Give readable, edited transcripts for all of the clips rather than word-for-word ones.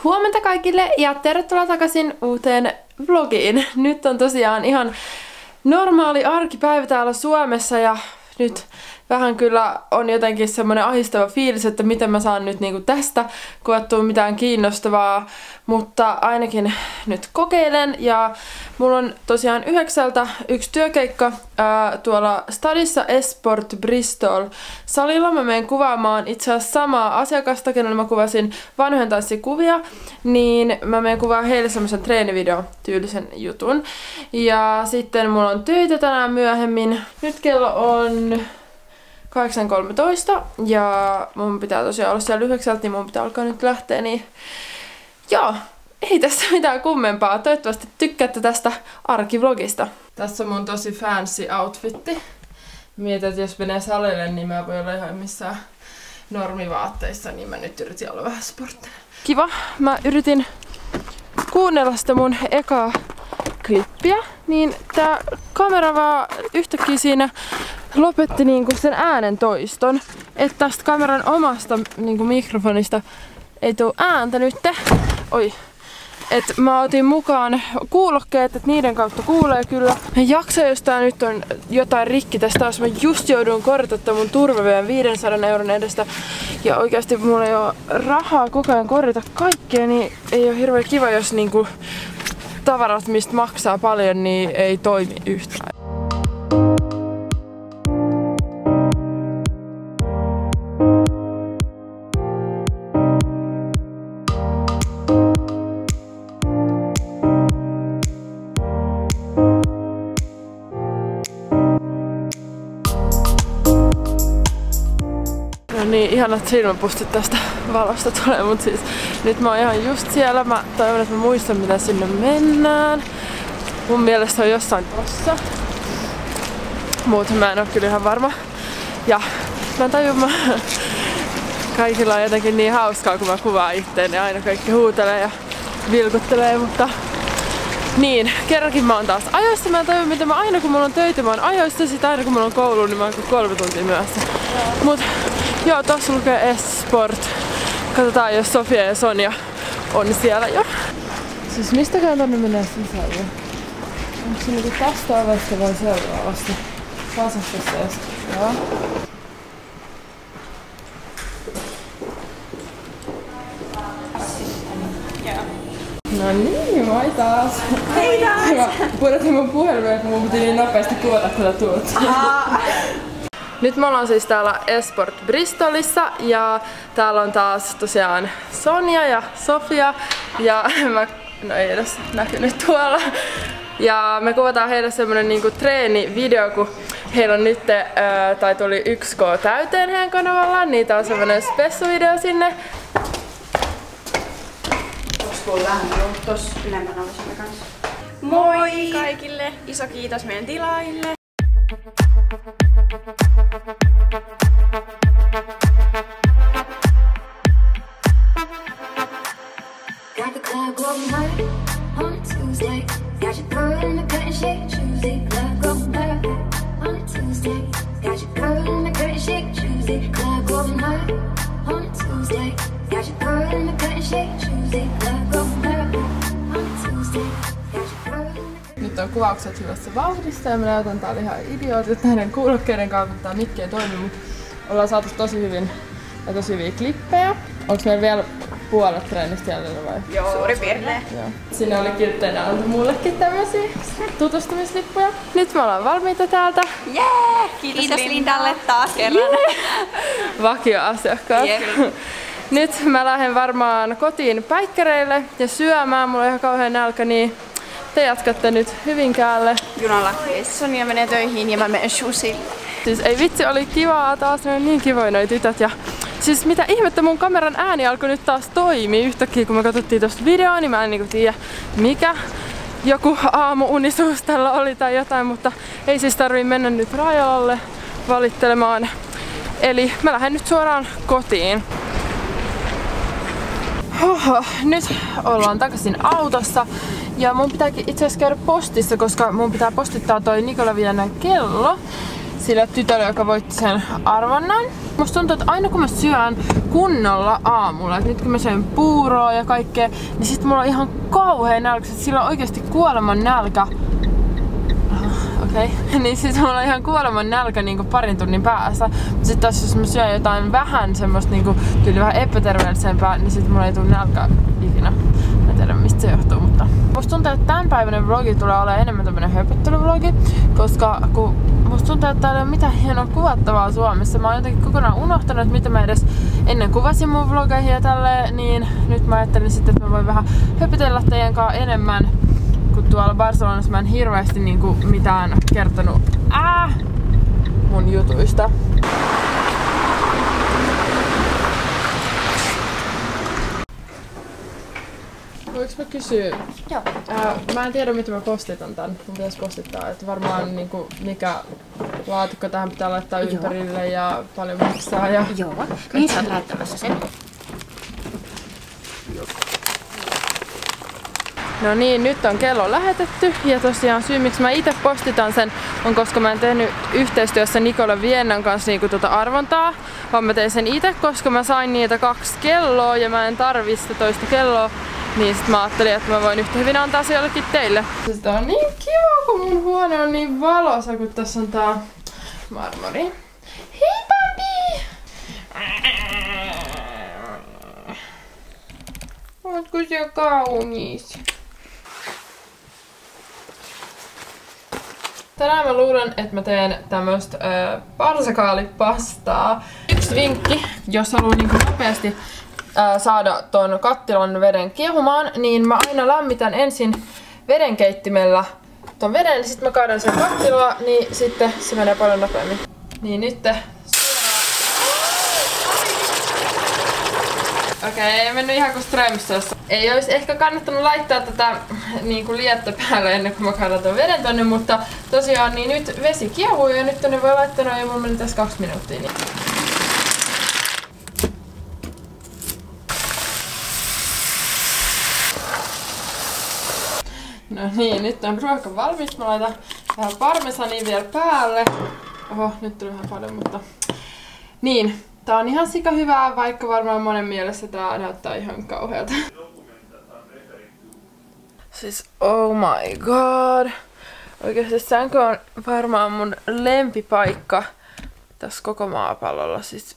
Huomenta kaikille ja tervetuloa takaisin uuteen vlogiin. Nyt on tosiaan ihan normaali arkipäivä täällä Suomessa ja nyt vähän kyllä on jotenkin semmoinen ahistava fiilis, että miten mä saan nyt niinku tästä koettua mitään kiinnostavaa, mutta ainakin nyt kokeilen ja mulla on tosiaan 9:00 yksi työkeikka tuolla Stadissa Esport Bristol salilla. Mä menen kuvaamaan itse asiassa samaa asiakasta, kenelle mä kuvasin vanhojen tanssikuvia, niin mä menen kuvaamaan heille semmoisen treenivideo tyylisen jutun. Ja sitten mulla on töitä tänään myöhemmin. Nyt kello on 8.13 ja mun pitää tosiaan olla siellä 9:00, niin mun pitää alkaa nyt lähteä, niin joo, ei tässä mitään kummempaa. Toivottavasti tykkäätte tästä arkivlogista. Tässä on mun tosi fancy outfitti. Mietin, että jos menee salille, niin mä voin olla ihan missään normivaatteissa, niin mä nyt yritin olla vähän sporttinen. Kiva, mä yritin kuunnella sitä mun ekaa klippiä, niin tää kamera vaan yhtäkkiä siinä lopetti niinku sen äänen toiston, että tästä kameran omasta niinku mikrofonista ei tuu ääntä nytte. Oi. Et mä otin mukaan kuulokkeet, että niiden kautta kuulee kyllä. Mä jaksan, jos tää nyt on jotain rikki tästä taas. Mä just joudun korjata mun turvavöön 500 € edestä. Ja oikeasti mulla ei oo rahaa koko ajan korjata kaikkea, niin ei oo hirveän kiva, jos niinku tavarat, mistä maksaa paljon, niin ei toimi yhtään. No niin, ihanat silmäpustit tästä valosta tulee, mut siis nyt mä oon ihan just siellä. Mä toivon, että mä muistan, mitä sinne mennään. Mun mielestä on jossain tossa. Muuten mä en oo kyllä ihan varma. Ja mä tajun, kaikilla on jotenkin niin hauskaa, kun mä kuvaan itteen ja aina kaikki huutelee ja vilkuttelee, mutta niin, kerrankin mä oon taas ajoissa. Mä en tajun, miten mä aina kun mulla on töitä, mä oon ajoissa, sit aina kun mulla on koulu, niin mä oon 3 tuntia myöhässä. Mut joo, tossa lukee Esport. Katsotaan, jos Sofia ja Sonja on siellä jo. Siis mistäkään tonne menee sisälle? Onko se niinku tästä ovesta vai seuraavasta? Vasemmasta tästä. Joo. No niin, moi taas! Hei taas! Mä pudotin mun puhelimeen, kun mun piti niin nopeasti kuvata tätä tuolta. Nyt me ollaan siis täällä Esport Bristolissa ja täällä on taas tosiaan Sonja ja Sofia ja no ei edes näkynyt tuolla. Ja me kuvataan heille semmonen niinku treenivideo, kun heillä on nyt, tai tuli 1K täyteen heidän kanavallaan, niin tää on semmonen spessuvideo sinne. Tossa ylempänä olisimme kanssa. Moi kaikille! Iso kiitos meidän tilaajille! Got the club going hard on a Tuesday. Got your girl in the curtain shake Tuesday. Club going hard on a Tuesday. Got your girl in the curtain shake Tuesday. Club going hard on a Tuesday. Got your girl in the curtain shake Tuesday. Club going hard on a Tuesday. Got your girl in the... Nyt on kuvaukset hyvässä vauhdissa ja mä näytän täällä ihan idiootit näiden kuulokkeiden kanssa, kun tää mikki ei toimi, mutta ollaan saatu tosi hyvin ja tosi hyviä klippejä. Onks meillä vielä puolet treenistä jäljellä vai? Joo, suurin piirtein. Joo. Siinä oli kiltteinä antu mullekin tämmösiä tutustumislippuja. Nyt me ollaan valmiita täältä. Jee! Kiitos Lindalle taas kerran. Vakioasiakkaat. Nyt mä lähden varmaan kotiin päikkäreille ja syömään. Mulla on ihan kauhean nälkä, niin te jatkatte nyt Hyvinkäälle. Junalla. Sonja menee töihin ja mä menen Shusille. Siis ei vitsi, oli kivaa taas, ne on niin kivoja noi tytöt. Ja siis mitä ihmettä, mun kameran ääni alkoi nyt taas toimia yhtäkkiä, kun me katsottiin tosta videoa, niin mä en niinku tiedä mikä. Joku aamuunisuus tällä oli tai jotain, mutta ei siis tarvii mennä nyt Rajalalle valittelemaan. Eli mä lähden nyt suoraan kotiin. Nyt ollaan takaisin autossa ja mun pitääkin itse asiassa käydä postissa, koska mun pitää postittaa toi Nikola Vienan kello. sille tytölle, joka voitti sen arvonnan. Musta tuntuu, että aina kun mä syön kunnolla aamulla, että nyt kun mä söin puuroa ja kaikkea, niin sit mulla on ihan kauhea nälkä, että sillä on oikeesti kuoleman nälkä. Niin siis mulla on ihan kuoleman nälkä niinku parin tunnin päässä. Mut sit taas jos mä syön jotain vähän semmoista niinku tyyli vähän epäterveellisempää, niin sit mulla ei tuu nälkä ikinä. Mä en tiedä mistä se johtuu, mutta musta tuntuu, että tämänpäiväinen vlogi tulee olemaan enemmän tämmönen höpöttelyvlogi, koska kun musta tuntuu, että täällä ei ole mitään hienoa kuvattavaa Suomessa. Mä oon jotenkin kokonaan unohtanut, että mitä mä edes ennen kuvasin mun vlogeihin ja tälleen, niin nyt mä ajattelin sitten, että mä voin vähän höpötellä teidän kanssa enemmän. Kun tuolla Barcelonassa mä en hirveästi niinku mitään kertonut mun jutuista. Voinko mä kysyä? Joo. Mä en tiedä mitä mä postitan tän. Mun pitäis postittaa, että varmaan niinku mikä laatikko tähän pitää laittaa ympärille ja paljon maksaa ja... Joo. Niin sä oot lähettämässä sen. No niin, nyt on kello lähetetty ja tosiaan syy miksi mä itse postitan sen on koska mä en tehnyt yhteistyössä Nicola Viennan kanssa niinku arvontaa, vaan mä tein sen itse, koska mä sain niitä 2 kelloa ja mä en tarvii sitä toista kelloa, niin sit mä ajattelin, että mä voin yhtä hyvin antaa se jollekin teille. Sitä on niin kiva, kun mun huone on niin valoisa, kun tässä on tää marmori. Hei papi! Ootko sä kaunis? Tänään mä luulen, että mä teen tämmöstä parsakaalipastaa. Yksi vinkki, jos haluaa niinku nopeasti saada ton kattilan veden kiehumaan, niin mä aina lämmitän ensin vedenkeittimellä ton veden, niin sit mä kaadan sen kattilaa, niin sitten se menee paljon nopeammin. Niin nyt Okei, ei mennyt ihan kuin Strömsössä. Ei olisi ehkä kannattanut laittaa tätä niinku liettä päälle ennen kuin mä kaadan ton veden tonne, mutta tosiaan niin nyt vesi kiehuu ja nyt tonne voi laittaa noin ja mulla meni tässä 2 minuuttia. Niin. No niin, nyt on ruoka valmis. Mä laitan vähän parmesania vielä päälle. Oho, nyt tuli vähän paljon, mutta... Niin. Tää on ihan sika hyvää, vaikka varmaan monen mielessä tää näyttää ihan kauhealta. Siis oh my god. Oikeesti sänkö on varmaan mun lempipaikka tässä koko maapallolla. Siis,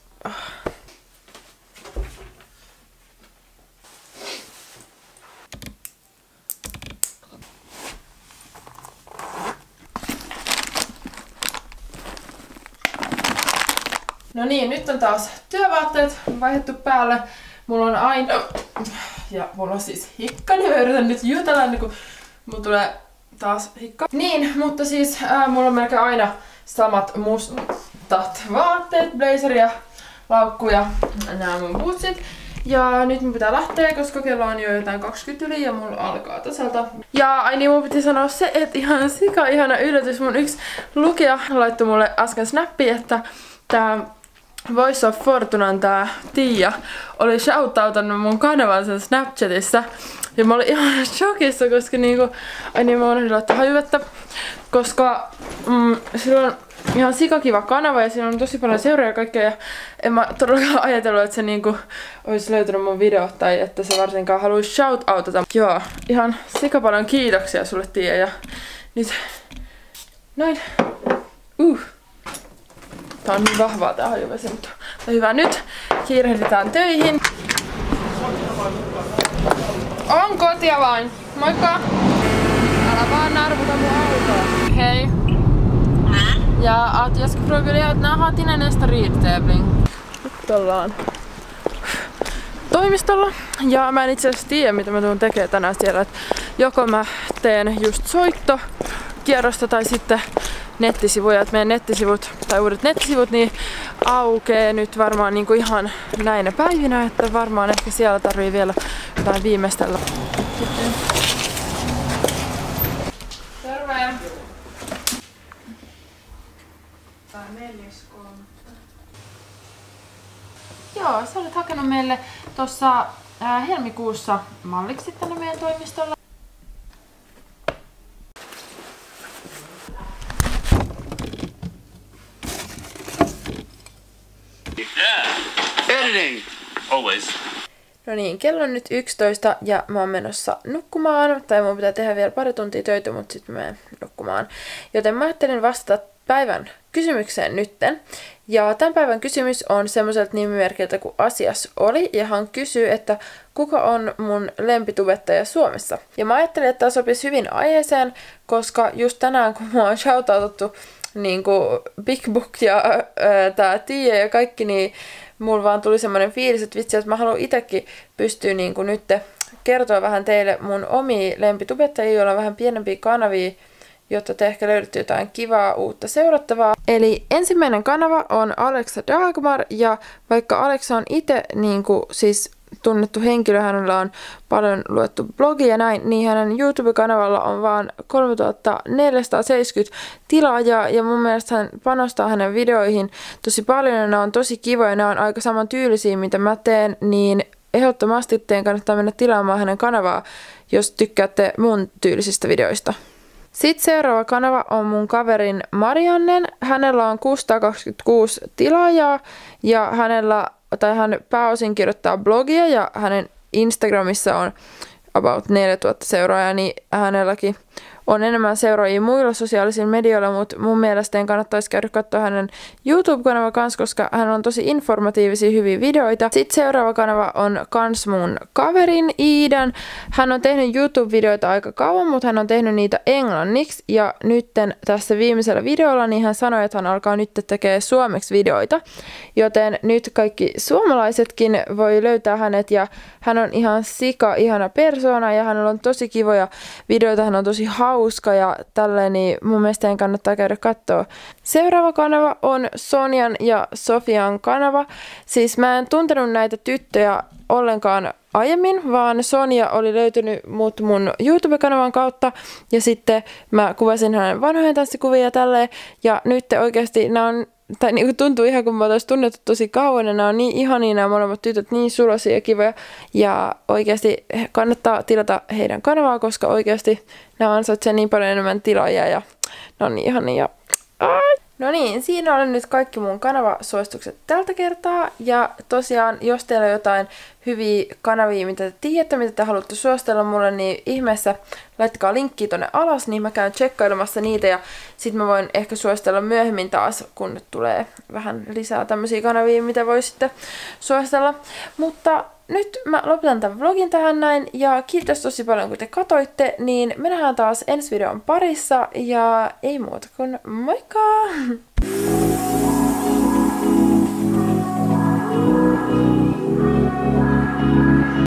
No niin, nyt on taas työvaatteet vaihdettu päälle. Mulla on aina... Ja mulla on siis hikka, niin mä yritän nyt jutella ennen kuin mulla tulee taas hikka. Niin, mutta siis mulla on melkein aina samat mustat vaatteet, blazeri ja laukku ja nämä mun bootsit. Ja nyt mun pitää lähteä, koska kello on jo jotain 20 yli ja mulla alkaa tasalta. Ja ai niin, mun piti sanoa se, että ihan sika ihana yllätys. Mun yksi lukija laittoi mulle äsken snappi, että tää Voice of Fortunan tää Tiia oli shoutoutannut mun kanavan sen Snapchatissa. Ja mä olin ihan shokissa, koska niinku... Ai niin, mä unohdin laittaa hajuvettä. Koska sillä on ihan sikakiva kanava ja siinä on tosi paljon seuraajia ja kaikkea. Ja en mä todellakaan ajatellut, että se niinku olisi löytänyt mun videot tai että se varsinkaan haluaisi shoutoutata. Joo, ihan sika paljon kiitoksia sulle Tiia ja nyt... Noin. Tää on niin vahvaa tää hajuvesi, mutta hyvä. Nyt kiirehditään töihin. On kotia vain. Moikka! Älä vaan narvuta mun autoa. Hej! Ja att jag ska fråga dig att när har till nästa ridtävling? Nyt ollaan toimistolla. Ja mä en itse asiassa tiedä mitä mä tuun tekemään tänään siellä. Et joko mä teen just soittokierrosta tai sitten nettisivuja, että meidän nettisivut tai uudet nettisivut niin aukee nyt varmaan niinku ihan näinä päivinä, että varmaan ehkä siellä tarvii vielä jotain viimeistellä. Terve! Joo, sä olet hakenut meille tuossa helmikuussa malliksi tänne meidän toimistolla. editing. Always. No niin, kello on nyt 11 ja mä oon menossa nukkumaan. Tai mun pitää tehdä vielä pari tuntia töitä, mutta sitten mä menen nukkumaan. Joten mä ajattelin vastata päivän kysymykseen nytten. Ja tämän päivän kysymys on semmoiselta nimimerkiltä kuin Asias oli. Ja hän kysyy, että kuka on mun lempitubettaja Suomessa. Ja mä ajattelin, että tämä sopisi hyvin aiheeseen, koska just tänään kun mä oon shoutoutettu niinku Big Book ja tää Tiia ja kaikki, niin mulla vaan tuli semmoinen fiilis, että vitsi, että mä haluan itsekin pystyä niinku nyt kertoa vähän teille mun omia lempitubettajia, joilla on vähän pienempiä kanavia, jotta te ehkä löydätte jotain kivaa uutta seurattavaa. Eli ensimmäinen kanava on Alexa Dagmar, ja vaikka Alexa on itse niinku siis tunnettu henkilö, hänellä on paljon luettu blogia ja näin, niin hänen YouTube-kanavalla on vaan 3470 tilaajaa, ja mun mielestä hän panostaa hänen videoihin tosi paljon, ja ne on tosi kivoja, ne on aika saman tyylisiä, mitä mä teen, niin ehdottomasti teidän kannattaa mennä tilaamaan hänen kanavaa, jos tykkäätte mun tyylisistä videoista. Sitten seuraava kanava on mun kaverin Mariannen. Hänellä on 626 tilaajaa, ja hän pääosin kirjoittaa blogia, ja hänen Instagramissa on about 4000 seuraajaa, niin hänelläkin on enemmän seuraajia muilla sosiaalisilla medioilla, mutta mun mielestä kannattaisi käydä katsoa hänen YouTube-kanava kanssa, koska hän on tosi informatiivisia hyviä videoita. Sitten seuraava kanava on kans mun kaverin Iidan. Hän on tehnyt YouTube-videoita aika kauan, mutta hän on tehnyt niitä englanniksi, ja nytten tässä viimeisellä videolla niin hän sanoi, että hän alkaa nyt tekemään suomeksi videoita, joten nyt kaikki suomalaisetkin voi löytää hänet, ja hän on ihan ihana persoona, ja hänellä on tosi kivoja videoita, hän on tosi hauska ja tälleen, niin mun mielestä kannattaa käydä katsoa. Seuraava kanava on Sonjan ja Sofian kanava. Siis mä en tuntenut näitä tyttöjä ollenkaan aiemmin, vaan Sonja oli löytynyt mut mun YouTube-kanavan kautta, ja sitten mä kuvasin hänen vanhojen tanssikuvia ja tälleen, ja nyt oikeasti nämä on, tai niinku tuntuu ihan kun mä otais tunnettu tosi kauan, ja nämä on niin ihania nämä molemmat tytöt, niin sulosia ja kivoja, ja oikeasti kannattaa tilata heidän kanavaa, koska oikeasti nämä ansaitsee niin paljon enemmän tilaajia, ja ne on niin ihania. No niin, siinä oli nyt kaikki mun kanavasuositukset tältä kertaa, ja tosiaan, jos teillä on jotain hyviä kanavia, mitä te tiedätte, mitä te haluatte suositella mulle, niin ihmeessä laittakaa linkkiä tonne alas, niin mä käyn tsekkailemassa niitä, ja sit mä voin ehkä suositella myöhemmin taas, kun tulee vähän lisää tämmöisiä kanavia, mitä voisitte suositella. Mutta nyt mä lopetan tämän vlogin tähän näin, ja kiitos tosi paljon kun te katoitte, niin me nähdään taas ensi videon parissa, ja ei muuta kuin moikka!